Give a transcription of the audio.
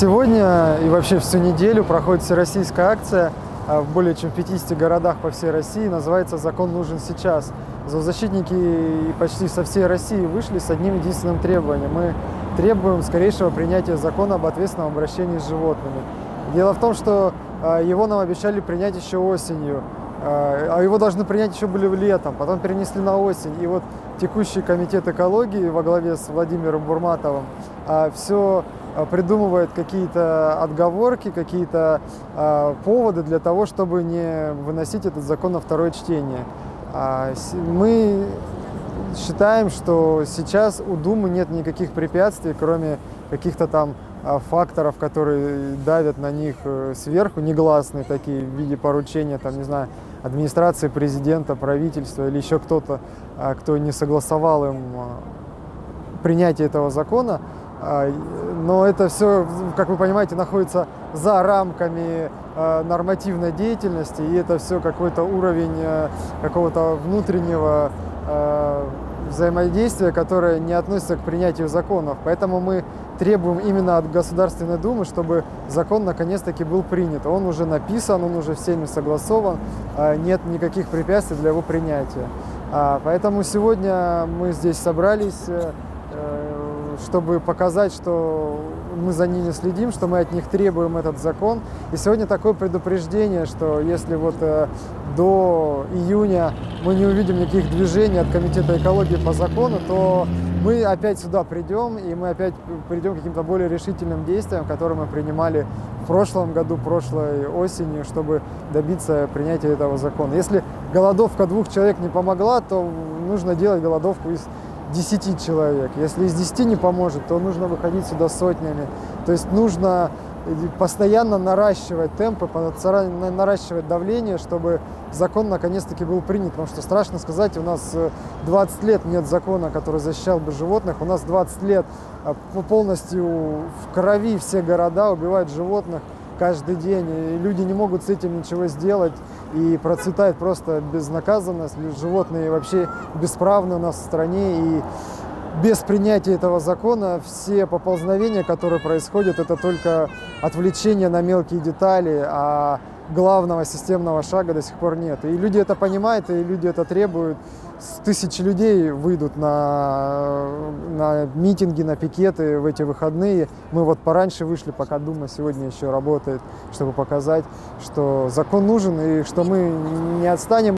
Сегодня и вообще всю неделю проходит всероссийская акция в более чем 50 городах по всей России. Называется «Закон нужен сейчас». Зоозащитники почти со всей России вышли с одним единственным требованием. Мы требуем скорейшего принятия закона об ответственном обращении с животными. Дело в том, что его нам обещали принять еще осенью, а его должны принять еще были летом, потом перенесли на осень. И вот текущий комитет экологии во главе с Владимиром Бурматовым все придумывает какие-то отговорки, какие-то поводы для того, чтобы не выносить этот закон на второе чтение. Мы считаем, что сейчас у Думы нет никаких препятствий, кроме каких-то там факторов, которые давят на них сверху, негласные такие, в виде поручения, там, не знаю, администрации президента, правительства или еще кто-то, кто не согласовал им принятие этого закона. Но это все, как вы понимаете, находится за рамками нормативной деятельности, и это все какой-то уровень какого-то внутреннего взаимодействия, которое не относится к принятию законов. Поэтому мы требуем именно от Государственной Думы, чтобы закон наконец-таки был принят. Он уже написан, он уже всеми согласован, нет никаких препятствий для его принятия. Поэтому сегодня мы здесь собрались, чтобы показать, что мы за ними следим, что мы от них требуем этот закон. И сегодня такое предупреждение, что если вот до июня мы не увидим никаких движений от Комитета экологии по закону, то мы опять сюда придем, и мы опять придем к каким-то более решительным действиям, которые мы принимали в прошлом году, прошлой осенью, чтобы добиться принятия этого закона. Если голодовка 2 человек не помогла, то нужно делать голодовку из 10 человек. Если из 10 не поможет, то нужно выходить сюда сотнями. То есть нужно постоянно наращивать темпы, наращивать давление, чтобы закон наконец-таки был принят. Потому что страшно сказать, у нас 20 лет нет закона, который защищал бы животных. У нас 20 лет полностью в крови все города убивают животных каждый день. И люди не могут с этим ничего сделать. И процветает просто безнаказанность. Животные вообще бесправны у нас в стране. И без принятия этого закона все поползновения, которые происходят, это только отвлечение на мелкие детали, а главного системного шага до сих пор нет. И люди это понимают, и люди это требуют. Тысячи людей выйдут на митинги, на пикеты в эти выходные. Мы вот пораньше вышли, пока Дума сегодня еще работает, чтобы показать, что закон нужен и что мы не отстанем.